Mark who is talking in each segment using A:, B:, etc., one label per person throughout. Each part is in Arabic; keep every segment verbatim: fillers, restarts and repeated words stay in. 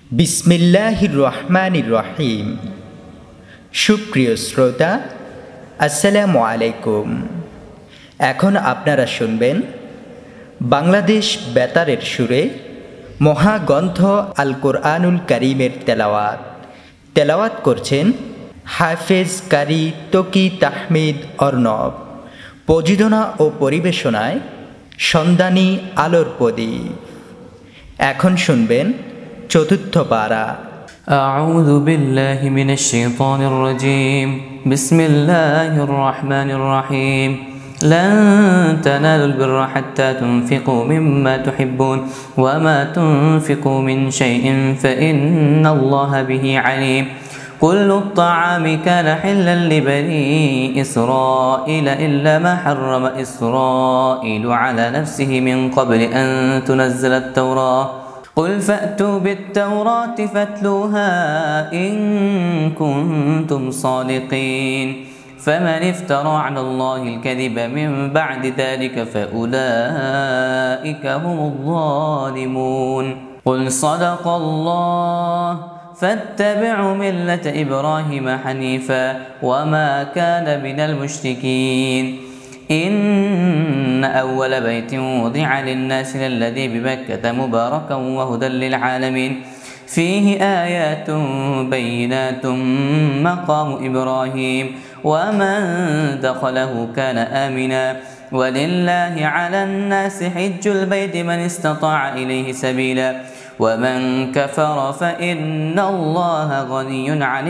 A: বিসমিল্লাহির রহমানির রহিম। সুপ্রিয় শ্রোতা, আসসালামু আলাইকুম। এখন আপনারা শুনবেন বাংলাদেশ বেতারের সুরে মহাগ্রন্থ আল কোরআনুল কারীমের তেলাওয়াত। তেলাওয়াত করছেন হাফেজ কারি তকি তাহমিদ অর্ণব। প্রযোজনা ও পরিবেশনায় সন্ধানী আলোর প্রদীপ। এখন শুনবেন চতুর্থ পারা।
B: أعوذ بالله من الشيطان الرجيم بسم الله الرحمن الرحيم لن تنالوا البر حتى تنفقوا مما تحبون وما تنفقوا من شيء فإن الله به عليم كل الطعام كان حلا لبني إسرائيل إلا ما حرم إسرائيل على نفسه من قبل أن تنزل التوراة قل فأتوا بالتوراة فاتلوها إن كنتم صادقين فمن افترى على الله الكذب من بعد ذلك فأولئك هم الظالمون قل صدق الله فاتبعوا ملة إبراهيم حنيفا وما كان من المشركين إن أول بيت وضع للناس للذي بمكة مباركا وهدى للعالمين فيه آيات بينات مقام إبراهيم ومن دخله كان آمنا ولله على الناس حج البيت من استطاع إليه سبيلا ومن كفر فإن الله غني عن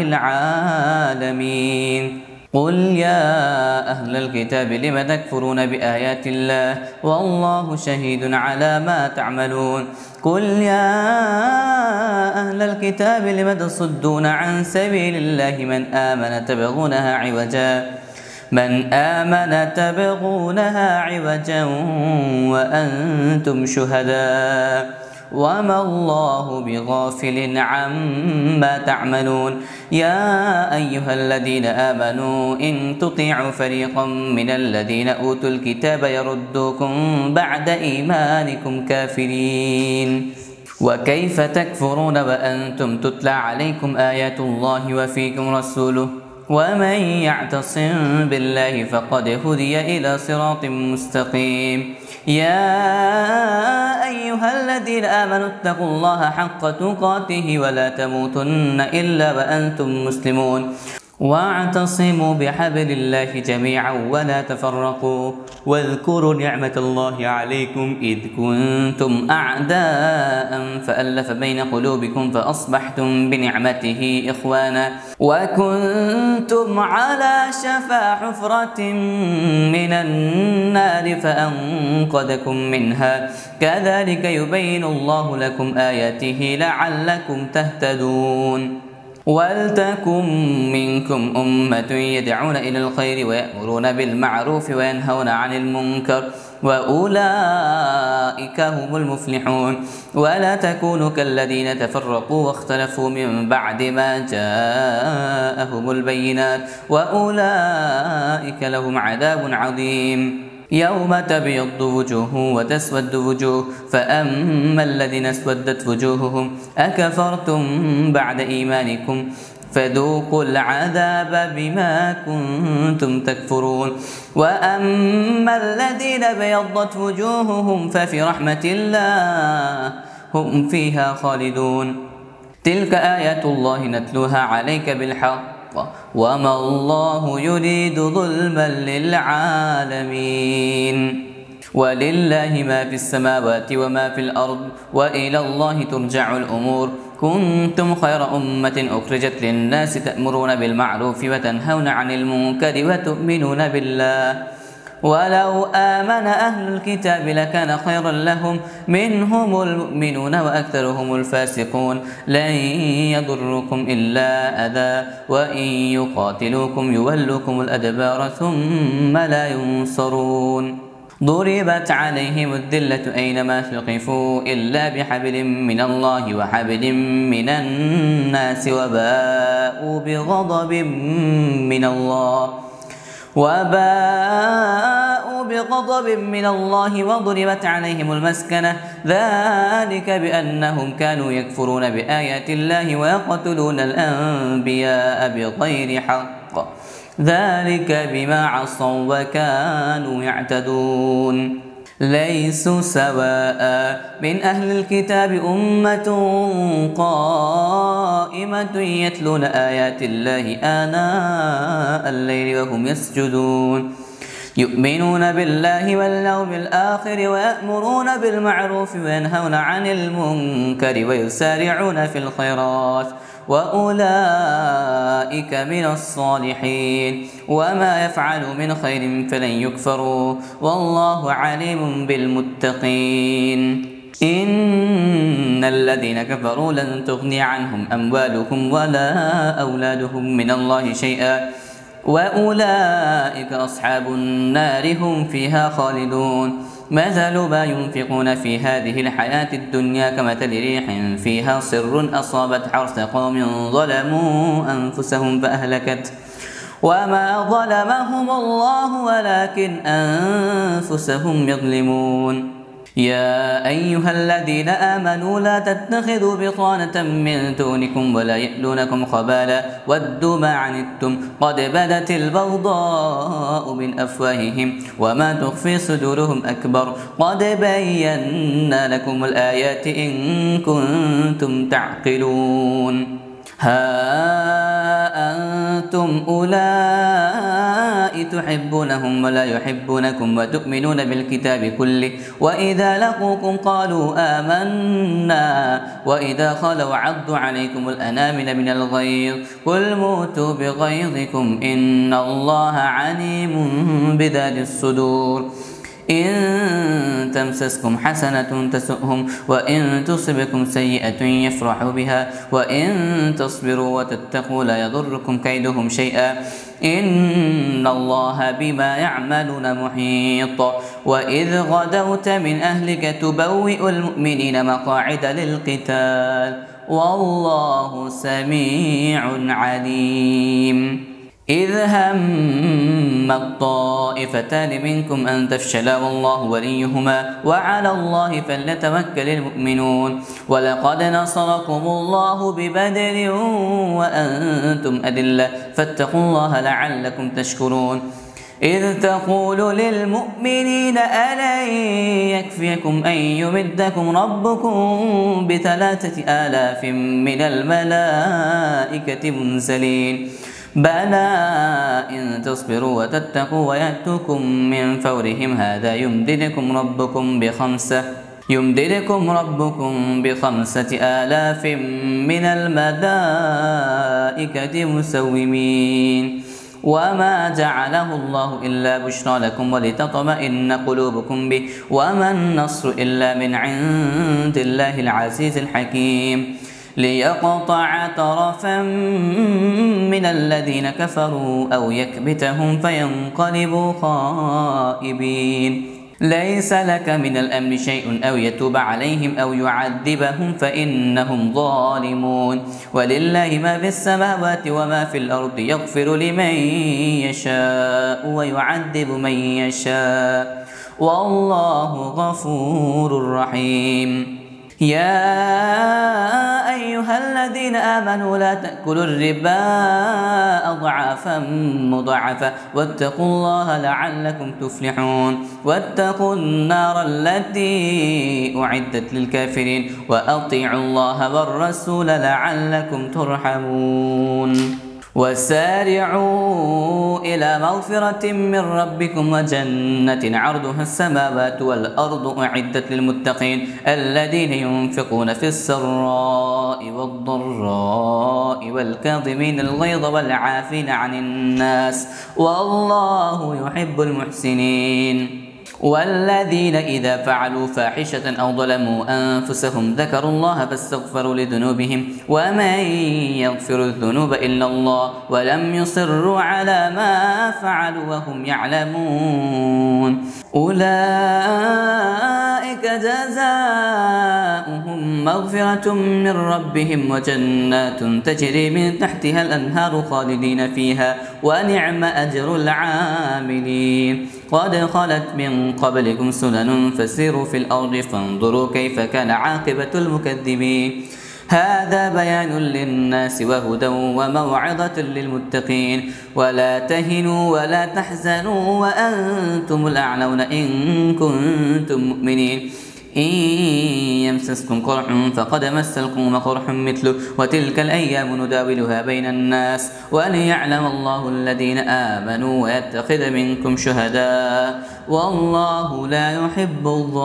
B: العالمين قل يا أهل الكتاب لم تكفرون بآيات الله والله شهيد على ما تعملون قل يا أهل الكتاب لم تصدون عن سبيل الله من آمن تبغونها عوجا من آمن تبغونها عوجا وأنتم شهداء وما الله بغافل عما تعملون يا أيها الذين آمنوا إن تطيعوا فريقا من الذين أوتوا الكتاب يردوكم بعد إيمانكم كافرين وكيف تكفرون وأنتم تتلى عليكم آيات الله وفيكم رسوله ومن يعتصم بالله فقد هدي إلى صراط مستقيم يا أيها الذين آمنوا اتقوا الله حق تقاته ولا تموتن إلا وأنتم مسلمون واعتصموا بحبل الله جميعا ولا تفرقوا واذكروا نعمة الله عليكم إذ كنتم أعداء فألف بين قلوبكم فأصبحتم بنعمته إخوانا وكنتم على شفا حفرة من النار فأنقذكم منها كذلك يبين الله لكم آياته لعلكم تهتدون ولتكن منكم أمة يدعون إلى الخير ويأمرون بالمعروف وينهون عن المنكر وأولئك هم المفلحون ولا تكونوا كالذين تفرقوا واختلفوا من بعد ما جاءهم البينات وأولئك لهم عذاب عظيم يوم تبيض وجوه وتسود وجوه فأما الذين اسودت وجوههم أكفرتم بعد إيمانكم فذوقوا العذاب بما كنتم تكفرون وأما الذين بيضت وجوههم ففي رحمة الله هم فيها خالدون تلك آيات الله نتلوها عليك بالحق وما الله يريد ظلما للعالمين ولله ما في السماوات وما في الأرض وإلى الله ترجع الأمور كنتم خير أمة أخرجت للناس تأمرون بالمعروف وتنهون عن المنكر وتؤمنون بالله ولو آمن أهل الكتاب لكان خيرا لهم منهم المؤمنون وأكثرهم الفاسقون لن يضركم إلا أذى وإن يقاتلوكم يولوكم الأدبار ثم لا ينصرون ضربت عليهم الذلة أينما ثقفوا إلا بحبل من الله وحبل من الناس وباءوا بغضب من الله وباءوا فباءوا بغضب من الله وضربت عليهم المسكنة ذلك بأنهم كانوا يكفرون بآيات الله ويقتلون الأنبياء بغير حق ذلك بما عصوا وكانوا يعتدون ليسوا سواء من أهل الكتاب أمة قائمة يتلون آيات الله آناء الليل وهم يسجدون يؤمنون بالله واليوم الآخر ويأمرون بالمعروف وينهون عن المنكر ويسارعون في الخيرات وأولئك من الصالحين وما يفعلوا من خير فلن يكفروا والله عليم بالمتقين إن الذين كفروا لن تغني عنهم أموالهم ولا أولادهم من الله شيئا وأولئك أصحاب النار هم فيها خالدون مثل ما ينفقون في هذه الحياة الدنيا كمثل ريح فيها صر أصابت حرث قوم ظلموا أنفسهم فأهلكت وما ظلمهم الله ولكن أنفسهم يظلمون يا أيها الذين آمنوا لا تتخذوا بطانة من دونكم ولا يألونكم خبالا ودوا ما عنتم قد بدت البغضاء من أفواههم وما تخفي صدورهم أكبر قد بينا لكم الآيات إن كنتم تعقلون ها أنتم أولئك تحبونهم ولا يحبونكم وتؤمنون بالكتاب كله وإذا لقوكم قالوا آمنا وإذا خلوا عضوا عليكم الأنامل من الغيظ قل موتوا بغيظكم إن الله عليم بذات الصدور إن تمسسكم حسنة تسؤهم وإن تصبكم سيئة يفرحوا بها وإن تصبروا وتتقوا لا يضركم كيدهم شيئا إن الله بما يعملون محيط وإذ غدوت من أهلك تبوئ المؤمنين مقاعد للقتال والله سميع عليم إذ هم الطائفتان منكم أن تفشلا والله وليهما وعلى الله فليتوكل المؤمنون ولقد نصركم الله ببدر وأنتم أذلة فاتقوا الله لعلكم تشكرون إذ تقول للمؤمنين ألن يكفيكم أن يمدكم ربكم بثلاثة آلاف من الملائكة منزلين بلى إن تصبروا وتتقوا ويأتوكم من فورهم هذا يمددكم ربكم بخمسة يمددكم ربكم بخمسة آلاف من الملائكة مسومين وما جعله الله إلا بشرى لكم ولتطمئن قلوبكم به وما النصر إلا من عند الله العزيز الحكيم ليقطع طرفا من الذين كفروا أو يكبتهم فينقلبوا خائبين ليس لك من الأمر شيء أو يتوب عليهم أو يعذبهم فإنهم ظالمون ولله ما في السماوات وما في الأرض يغفر لمن يشاء ويعذب من يشاء والله غفور رحيم يا أيها الذين آمنوا لا تأكلوا الربا أضعافا مضاعفة واتقوا الله لعلكم تفلحون واتقوا النار التي أعدت للكافرين وأطيعوا الله والرسول لعلكم ترحمون وسارعوا إلى مغفرة من ربكم وجنة عرضها السماوات والأرض أعدت للمتقين الذين ينفقون في السراء والضراء والكاظمين الغيظ والعافين عن الناس والله يحب المحسنين والذين إذا فعلوا فاحشة أو ظلموا أنفسهم ذكروا الله فاستغفروا لذنوبهم ومن يغفر الذنوب إلا الله ولم يصروا على ما فعلوا وهم يعلمون أولئك جزاؤهم مغفرة من ربهم وجنات تجري من تحتها الأنهار خالدين فيها ونعم أجر العاملين قد خلت من قبلكم سنن فسيروا في الأرض فانظروا كيف كان عاقبة المكذبين هذا بيان للناس وهدى وموعظة للمتقين ولا تهنوا ولا تحزنوا وأنتم الأعلون إن كنتم مؤمنين إن يمسسكم قرح فقد مس القوم قرح مثله وتلك الأيام نداولها بين الناس وليعلم الله الذين آمنوا ويتخذ منكم شهداء والله لا يحب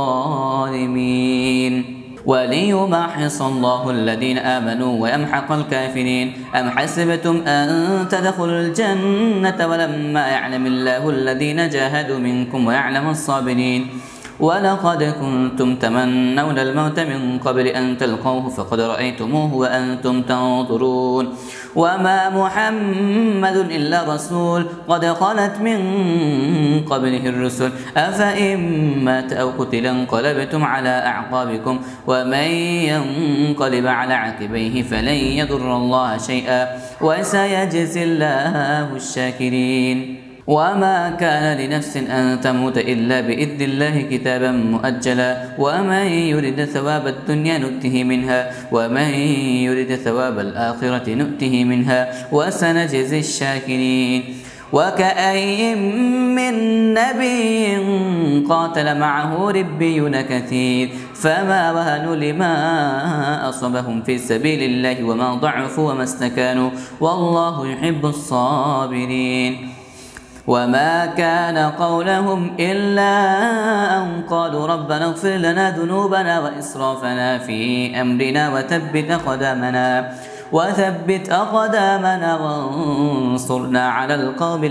B: الظالمين وليمحص الله الذين آمنوا ويمحق الكافرين أم حسبتم أن تدخلوا الجنة ولما يعلم الله الذين جاهدوا منكم ويعلم الصابرين ولقد كنتم تمنون الموت من قبل أن تلقوه فقد رأيتموه وأنتم تنظرون وما محمد إلا رسول قد خلت من قبله الرسل أفإن مات أو قتل انقلبتم على أعقابكم ومن ينقلب على عقبيه فلن يضر الله شيئا وسيجزي الله الشاكرين وما كان لنفس أن تموت إلا بإذن الله كتابا مؤجلا ومن يرد ثواب الدنيا نؤته منها ومن يرد ثواب الآخرة نؤته منها وسنجزي الشاكرين وكأي من نبي قاتل معه ربيون كثير فما وهنوا لما أصابهم في سبيل الله وما ضعفوا وما استكانوا والله يحب الصابرين وما كان قولهم إلا أن قالوا ربنا اغفر لنا ذنوبنا وإسرافنا في أمرنا وثبت أقدامنا وثبت أقدامنا وانصرنا على القوم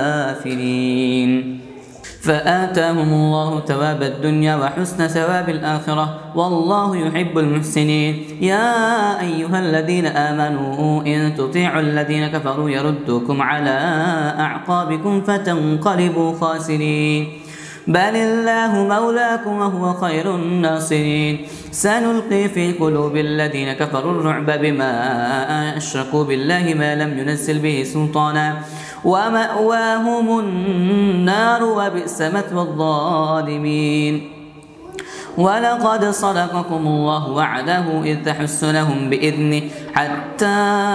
B: الكافرين فآتاهم الله ثواب الدنيا وحسن ثواب الآخرة والله يحب المحسنين يا أيها الذين آمنوا إن تطيعوا الذين كفروا يردوكم على أعقابكم فتنقلبوا خاسرين بل الله مولاكم وهو خير الناصرين سنلقي في قلوب الذين كفروا الرعب بما أشركوا بالله ما لم ينزل به سلطانا ومأواهم النار وبئس مثوى الظالمين ولقد صدقكم الله وعده إذ تحسونهم بإذنه حتى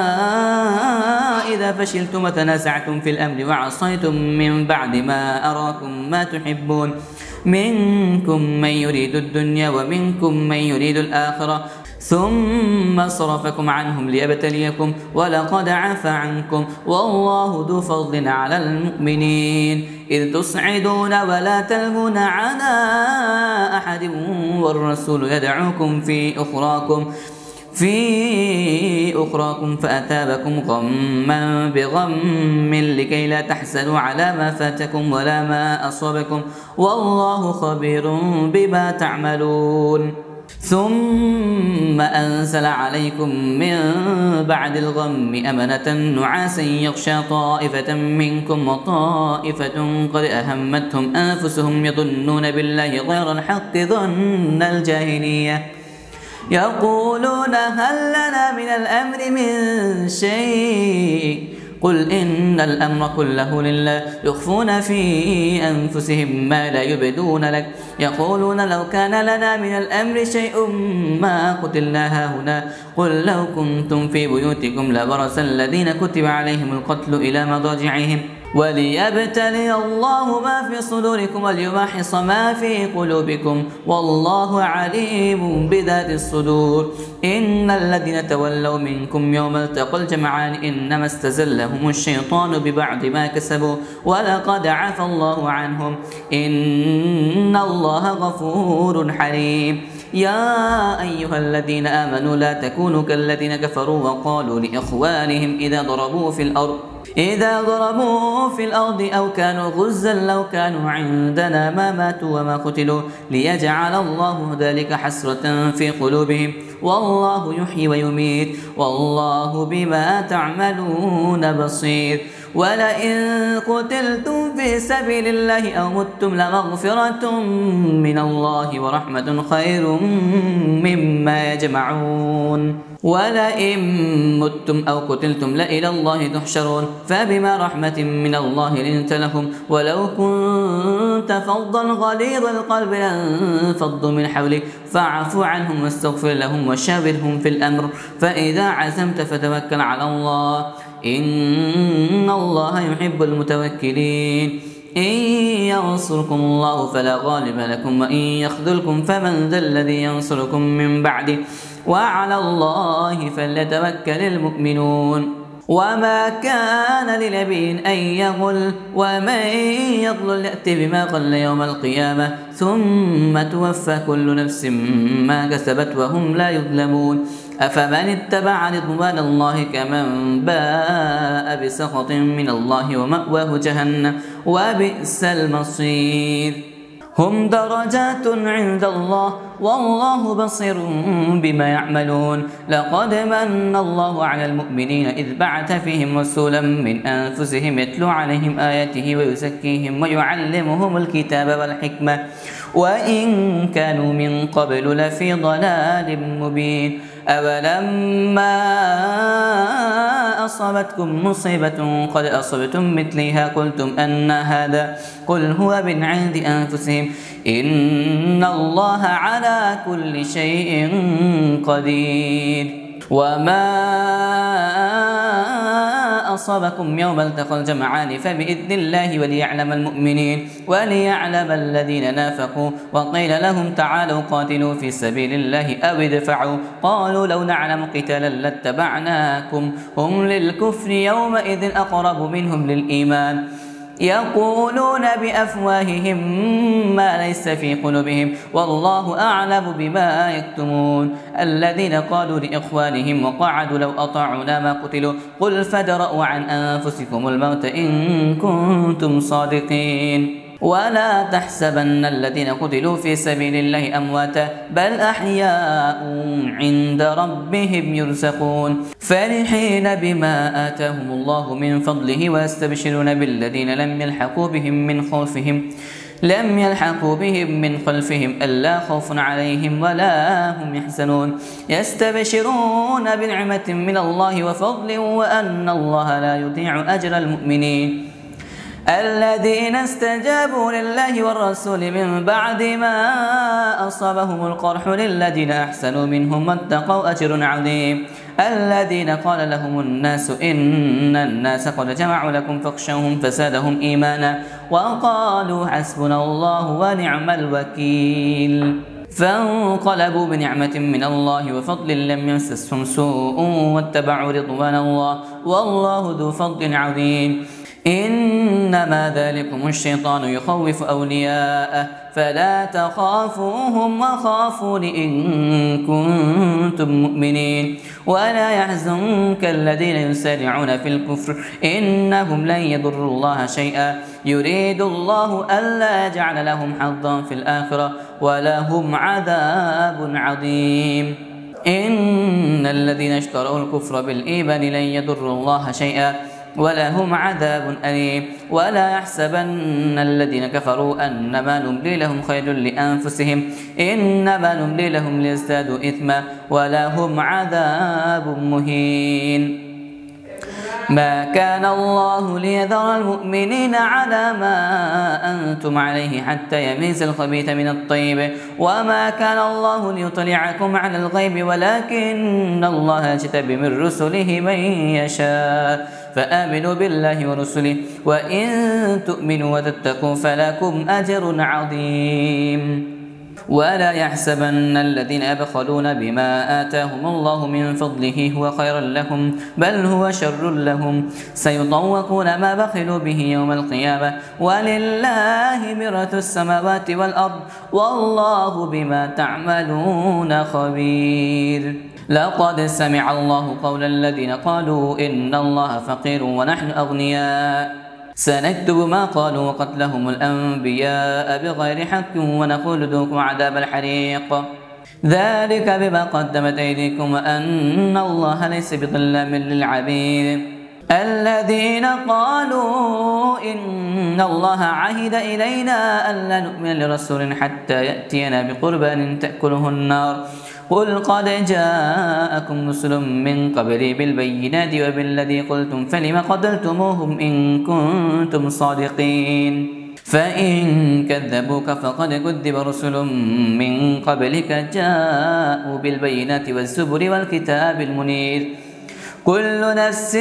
B: إذا فشلتم وتنازعتم في الأمر وعصيتم من بعد ما أراكم ما تحبون منكم من يريد الدنيا ومنكم من يريد الآخرة ثم صرفكم عنهم ليبتليكم ولقد عفا عنكم والله ذو فضل على المؤمنين إذ تصعدون ولا تلهون على أحد والرسول يدعوكم في أخراكم في أخراكم فأثابكم غما بغم لكي لا تحزنوا على ما فاتكم ولا ما أصابكم والله خبير بما تعملون ثم أنزل عليكم من بعد الغم أمنة نعاسا يغشى طائفة منكم وطائفة قد أهمتهم أنفسهم يظنون بالله غير الحق ظن الجاهلية يقولون هل لنا من الأمر من شيء قل إن الأمر كله لله يخفون في أنفسهم ما لا يبدون لك يقولون لو كان لنا من الأمر شيء ما قتلنا هاهنا قل لو كنتم في بيوتكم لبرز الذين كتب عليهم القتل إلى مضاجعهم وليبتلي الله ما في صدوركم وليمحص ما في قلوبكم والله عليم بذات الصدور إن الذين تولوا منكم يوم التقى الجمعان إنما استزلهم الشيطان ببعض ما كسبوا ولقد عفى الله عنهم إن الله غفور حليم يا أيها الذين آمنوا لا تكونوا كالذين كفروا وقالوا لإخوانهم إذا ضربوا في الأرض إذا ضربوا في الأرض أو كانوا غزا لو كانوا عندنا ما ماتوا وما قتلوا ليجعل الله ذلك حسرة في قلوبهم والله يحيي ويميت والله بما تعملون بصير ولئن قتلتم في سبيل الله أو متم لمغفرة من الله ورحمة خير مما يجمعون ولئن متم أو قتلتم لإلى الله تحشرون فبما رحمة من الله لنت لهم ولو كنت فظا غليظ القلب لانفضوا من حولك فاعف عنهم واستغفر لهم وشاورهم في الأمر فإذا عزمت فتوكل على الله إن الله يحب المتوكلين إن ينصركم الله فلا غالب لكم وإن يخذلكم فمن ذا الذي ينصركم من بعده وعلى الله فليتوكل المؤمنون وما كان لنبي أن يغل ومن يضلل يأت بما قل يوم القيامة ثم توفى كل نفس ما كسبت وهم لا يظلمون أفمن اتبع رضوان الله كمن باء بسخط من الله ومأواه جهنم وبئس المصير هم درجات عند الله والله بصير بما يعملون لقد من الله على المؤمنين إذ بعث فيهم رسولا من أنفسهم يتلو عليهم آياته ويزكيهم ويعلمهم الكتاب والحكمة وإن كانوا من قبل لفي ضلال مبين أولما أصابتكم مصيبة قد أصبتم مثلها قلتم أن هذا قل هو من عند أنفسهم إن الله على كل شيء قدير وما أصابكم يوم التقى الجمعان فبإذن الله وليعلم المؤمنين وليعلم الذين نافقوا وقيل لهم تعالوا قاتلوا في سبيل الله أو ادفعوا قالوا لو نعلم قتالا لاتبعناكم هم للكفر يومئذ أقرب منهم للإيمان يقولون بأفواههم ما ليس في قلوبهم والله أعلم بما يكتمون الذين قالوا لإخوانهم وقعدوا لو أطاعونا ما قتلوا قل فادرءوا عن أنفسكم الموت إن كنتم صادقين ولا تحسبن الذين قتلوا في سبيل الله أمواتا بل أحياء عند ربهم يرزقون فرحين بما آتاهم الله من فضله ويستبشرون بالذين لم يلحقوا بهم من خلفهم لم يلحقوا بهم من خلفهم ألا خوف عليهم ولا هم يحزنون يستبشرون بنعمة من الله وفضل وأن الله لا يضيع أجر المؤمنين الذين استجابوا لله والرسول من بعد ما أصابهم القرح للذين أحسنوا منهم واتقوا أجر عظيم الذين قال لهم الناس إن الناس قد جمعوا لكم فاخشوهم فزادهم إيمانا وقالوا حسبنا الله ونعم الوكيل فانقلبوا بنعمة من الله وفضل لم يمسسهم سوء واتبعوا رضوان الله والله ذو فضل عظيم إنما ذلكم الشيطان يخوف أولياءه فلا تخافوهم وخافون إن كنتم مؤمنين ولا يحزنك الذين يسارعون في الكفر إنهم لن يضروا الله شيئا يريد الله ألا يجعل لهم حظا في الآخرة ولهم عذاب عظيم إن الذين اشتروا الكفر بالإيمان لن يضروا الله شيئا ولهم عذاب أليم ولا يحسبن الذين كفروا أنما نملي لهم خير لأنفسهم إنما نملي لهم ليزدادوا إثما ولهم عذاب مهين ما كان الله ليذر المؤمنين على ما أنتم عليه حتى يميز الخبيث من الطيب وما كان الله ليطلعكم على الغيب ولكن الله يجتبي من رسله من يشاء فآمنوا بالله ورسله وإن تؤمنوا وتتقوا فلكم أجر عظيم ولا يحسبن الذين يبخلون بما آتاهم الله من فضله هو خيرا لهم بل هو شر لهم سيطوقون ما بخلوا به يوم القيامة ولله ميراث السماوات والأرض والله بما تعملون خبير لقد سمع الله قول الذين قالوا إن الله فقير ونحن أغنياء سنكتب ما قالوا وقتلهم الأنبياء بغير حق ونقول ذوقوا عذاب الحريق ذلك بما قدمت أيديكم وأن الله ليس بظلام للعبيد الذين قالوا إن الله عهد إلينا ألا نؤمن لرسول حتى يأتينا بقربان تأكله النار قل قد جاءكم رسل من قبلي بالبينات وبالذي قلتم فلم قتلتموهم إن كنتم صادقين فإن كذبوك فقد كذب رسل من قبلك جاءوا بالبينات والزبر والكتاب المنير كل نفس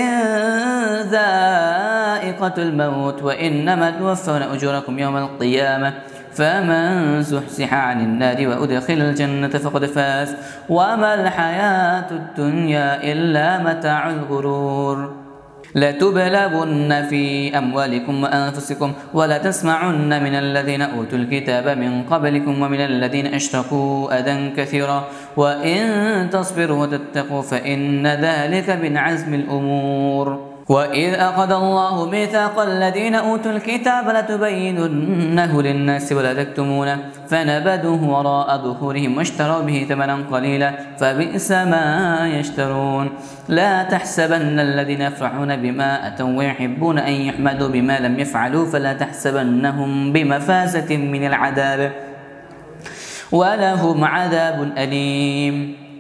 B: ذائقة الموت وإنما توفون أجوركم يوم القيامة فمن زحزح عن النار وأدخل الجنة فقد فاز وما الحياة الدنيا إلا متاع الغرور لتبلغن في أموالكم وأنفسكم ولا تسمعن من الذين أوتوا الكتاب من قبلكم ومن الذين أشركوا أذى كثيرا وإن تصبروا وتتقوا فإن ذلك من عزم الأمور وإذ أخذ الله ميثاق الذين أوتوا الكتاب لتبيننه للناس ولا تكتمونه فنبذوه وراء ظهورهم واشتروا به ثمنا قليلا فبئس ما يشترون لا تحسبن الذين يفرحون بما أتوا ويحبون أن يحمدوا بما لم يفعلوا فلا تحسبنهم بمفازة من العذاب ولهم عذاب أليم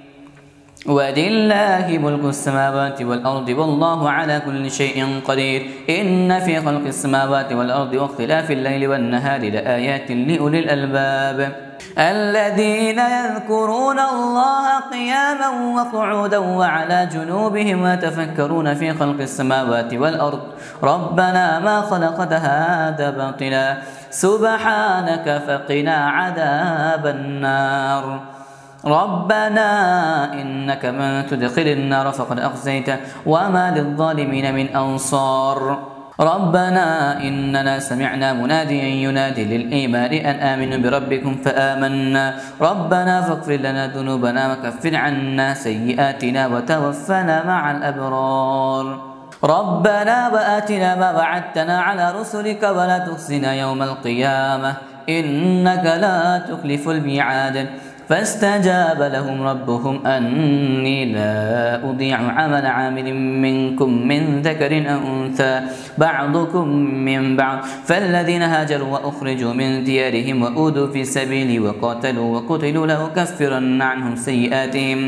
B: ولله ملك السماوات والأرض والله على كل شيء قدير إن في خلق السماوات والأرض واختلاف الليل والنهار لآيات لأولي الألباب الذين يذكرون الله قياما وقعودا وعلى جنوبهم ويتفكرون في خلق السماوات والأرض ربنا ما خلقت هذا باطلا سبحانك فقنا عذاب النار ربنا إنك من تدخل النار فقد أخزيته وما للظالمين من أنصار ربنا إننا سمعنا مناديا ينادي للإيمان أن آمنوا بربكم فآمنا ربنا فاغفر لنا ذنوبنا وكفر عنا سيئاتنا وتوفنا مع الأبرار ربنا وآتنا ما وعدتنا على رسلك ولا تخزنا يوم القيامة إنك لا تخلف الميعاد فاستجاب لهم ربهم أني لا أضيع عمل عامل منكم من ذكر أو أنثى بعضكم من بعض فالذين هاجروا وأخرجوا من ديارهم وأوذوا في سبيلي وقاتلوا وقتلوا لأكفرن عنهم سيئاتهم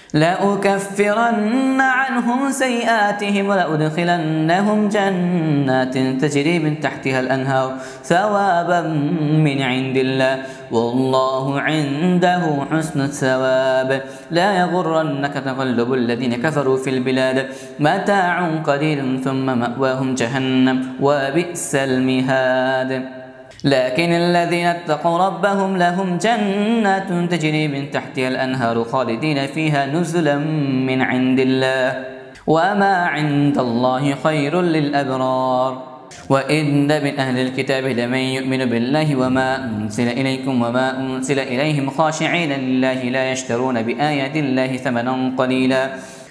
B: لأكفرن عنهم سيئاتهم ولأدخلنهم جنات تجري من تحتها الأنهار ثوابا من عند الله والله عنده حسن الثواب لا يغرنك تقلب الذين كفروا في البلاد متاع قليل ثم مأواهم جهنم وبئس المهاد لكن الذين اتقوا ربهم لهم جنات تجري من تحتها الأنهار خالدين فيها نزلا من عند الله وما عند الله خير للأبرار وإن من أهل الكتاب لمن يؤمن بالله وما أنزل إليكم وما أنزل إليهم خاشعين لله لا يشترون بآيات الله ثمنا قليلا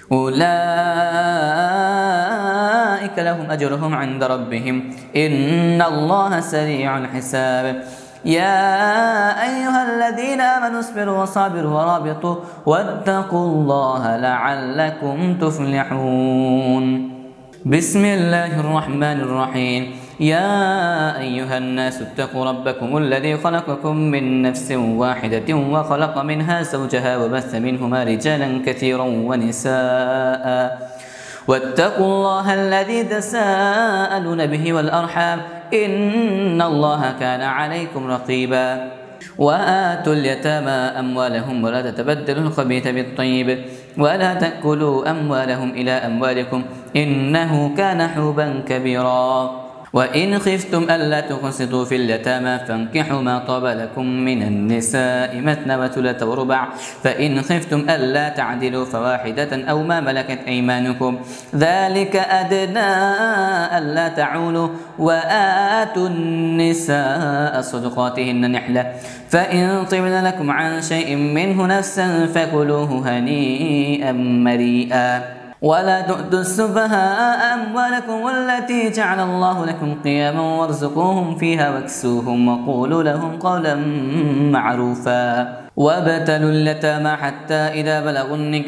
B: أولئك لهم أجرهم عند ربهم إن الله سريع الحساب يا أيها الذين آمنوا اصبروا وصابروا ورابطوا واتقوا الله لعلكم تفلحون بسم الله الرحمن الرحيم يا أيها الناس اتقوا ربكم الذي خلقكم من نفس واحدة وخلق منها زوجها وبث منهما رجالا كثيرا ونساء واتقوا الله الذي تساءلون به والأرحام إن الله كان عليكم رقيبا وآتوا اليتامى أموالهم ولا تتبدلوا الخبيث بالطيب ولا تأكلوا أموالهم إلى أموالكم إنه كان حوبا كبيرا وإن خفتم ألا تقسطوا في اليتامى فانكحوا ما طاب لكم من النساء مثنى وثلاث ورباع فإن خفتم ألا تعدلوا فواحدة أو ما ملكت أيمانكم ذلك أدنى ألا تعولوا وآتوا النساء صدقاتهن نحلة فإن طبن لكم عن شيء منه نفسا فكلوه هنيئا مريئا ولا تؤتوا السفهاء أموالكم التي جعل الله لكم قياما وارزقوهم فيها واكسوهم وقولوا لهم قولا معروفا وابتلوا اليتامى حتى إذا بلغوا النكاح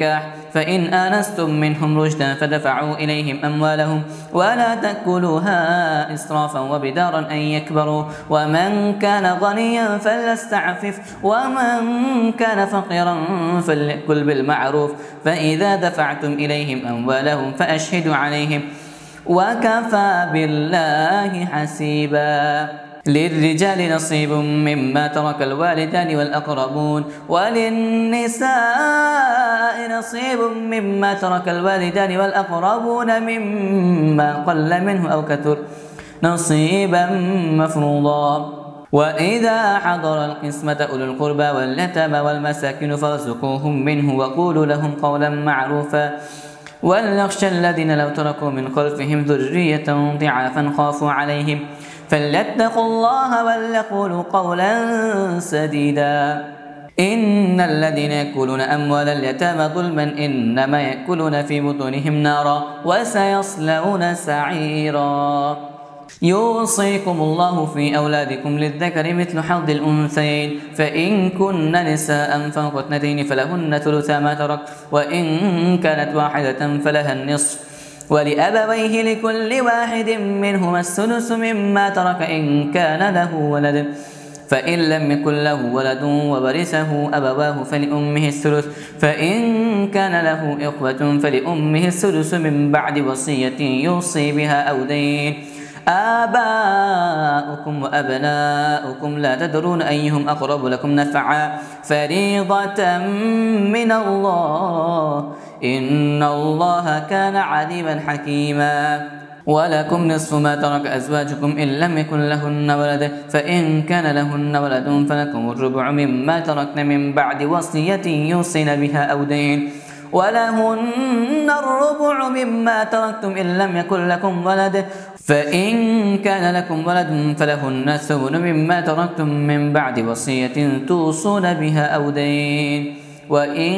B: فإن آنستم منهم رشدا فدفعوا إليهم أموالهم ولا تأكلوها إسرافا وبدارا أن يكبروا ومن كان غنيا فليستعفف ومن كان فقيرا فليأكل بالمعروف فإذا دفعتم إليهم أموالهم فأشهدوا عليهم وكفى بالله حسيبا. للرجال نصيب مما ترك الوالدان والأقربون وللنساء نصيب مما ترك الوالدان والأقربون مما قل منه أو كثر نصيبا مفروضا. وإذا حضر القسمة أولو القربى واليتامى والمساكين فارزقوهم منه وقولوا لهم قولا معروفا وليخشى الذين لو تركوا من خلفهم ذرية ضعافا خافوا عليهم فليتقوا الله وليقولوا قولا سديدا. إن الذين يأكلون أموال اليتامى ظلما إنما يأكلون في بطونهم نارا وسيصلون سعيرا. يوصيكم الله في أولادكم للذكر مثل حظ الأنثيين فإن كن نساء فوق اثنتين فلهن ثلثا ما ترك وإن كانت واحدة فلها النصف ولأبويه لكل واحد منهما السدس مما ترك إن كان له ولد فإن لم يكن له ولد وورثه أبواه فلأمه الثلث فإن كان له إخوة فلأمه السدس من بعد وصية يوصي بها أو دين. آباؤكم وأبناؤكم لا تدرون أيهم أقرب لكم نفعا فريضة من الله إن الله كان عليما حكيما. ولكم نصف ما ترك أزواجكم إن لم يكن لهن ولد فإن كان لهن ولد فلكم الربع مما تركن من بعد وصية يوصين بها أو دين ولهن الربع مما تركتم إن لم يكن لكم ولد فإن كان لكم ولد فلهن الثمن مما تركتم من بعد وصية توصون بها أو دين. وإن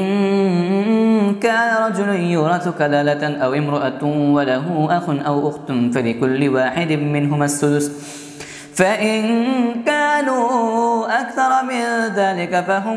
B: كان رجل يورث كلالة أو امرأة وله أخ أو أخت فلكل واحد منهما السدس فإن كانوا أكثر من ذلك فهم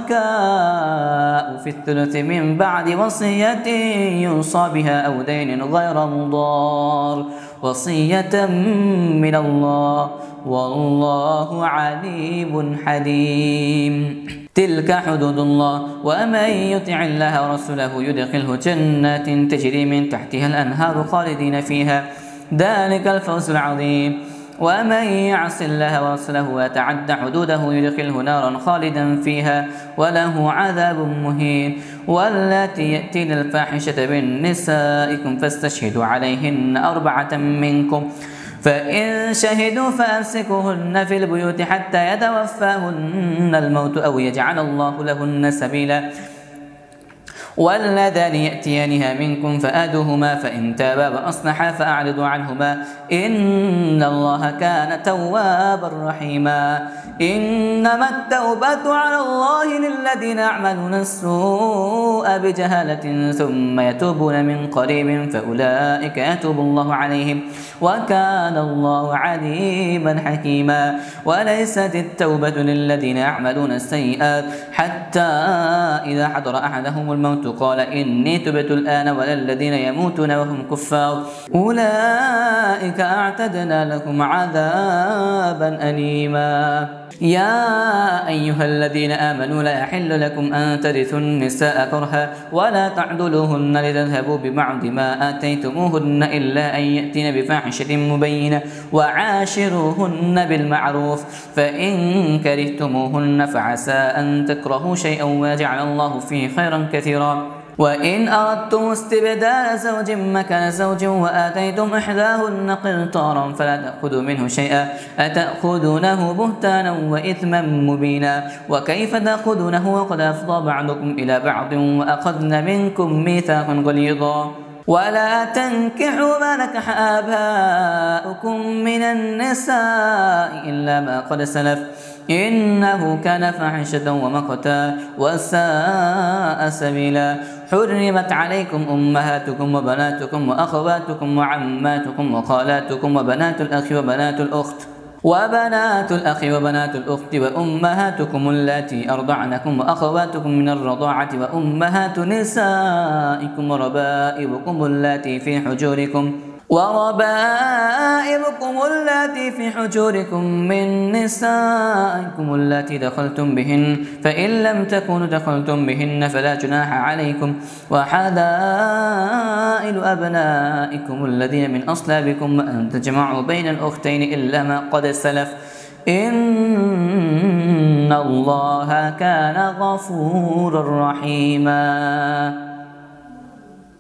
B: شركاء في الثلث من بعد وصية يوصى بها أو دين غير مضار وصية من الله والله عليم حليم. تلك حدود الله ومن يطع الله ورسوله يدخله جنات تجري من تحتها الأنهار خالدين فيها ذلك الفوز العظيم. ومن يعص الله ورسوله ويتعد حدوده يدخله نارا خالدا فيها وله عذاب مهين. واللاتي يأتين الفاحشة من نسائكم فاستشهدوا عليهن أربعة منكم فإن شهدوا فأمسكوهن في البيوت حتى يتوفاهن الموت أو يجعل الله لهن سبيلا. واللذان يأتيانها منكم فآذوهما فإن تابا وأصلحا فأعرضوا عنهما إن الله كان توابا رحيما. إنما التوبة على الله للذين يعملون السوء بجهالة ثم يتوبون من قريب فأولئك يتوب الله عليهم وكان الله عليما حكيما. وليست التوبة للذين يعملون السيئات حتى إذا حضر أحدهم الموت قال إني تبت الآن ولا الذين يموتون وهم كفار أولئك أعتدنا لكم عذابا أليما. يا أيها الذين آمنوا لا يحل لكم أن ترثوا النساء كرها ولا تعضلوهن لتذهبوا ببعض ما آتيتموهن إلا أن يأتين بفاحشة مبينة وعاشروهن بالمعروف فإن كرهتموهن فعسى أن تكرهوا شيئا ويجعل الله فيه خيرا كثيرا. وإن أردتم استبدال زوج مكان زوج وآتيتم إحداهن قنطارا فلا تأخذوا منه شيئا أتأخذونه بهتانا وإثما مبينا. وكيف تأخذونه وقد أفضى بعضكم إلى بعض وأخذن منكم ميثاقا غليظا. ولا تنكحوا ما نكح آباؤكم من النساء إلا ما قد سلف إنه كان فاحشة ومقتا وساء سبيلا. حرمت عليكم أمهاتكم وبناتكم وأخواتكم وعماتكم وخالاتكم وبنات الأخ وبنات الأخت وبنات الأخ وبنات الأخت وأمهاتكم اللاتي أرضعنكم وأخواتكم من الرضاعة وأمهات نسائكم وربائبكم اللاتي في حجوركم وربائبكم اللاتي في حجوركم من نسائكم اللاتي دخلتم بهن فإن لم تكونوا دخلتم بهن فلا جناح عليكم وحلائل أبنائكم الذين من أصلابكم وأن تجمعوا بين الأختين إلا ما قد سلف إن الله كان غفورا رحيما.